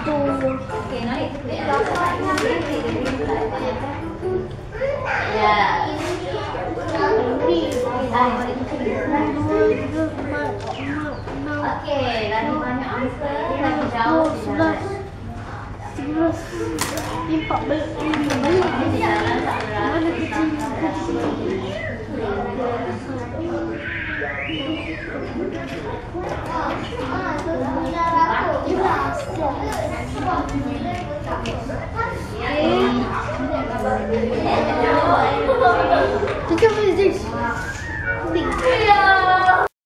Oke, nah itu ya. Ya. Oke, lagi banyak answer, lagi jauh. 11 impak balik Di jalan tak mana kecil berat.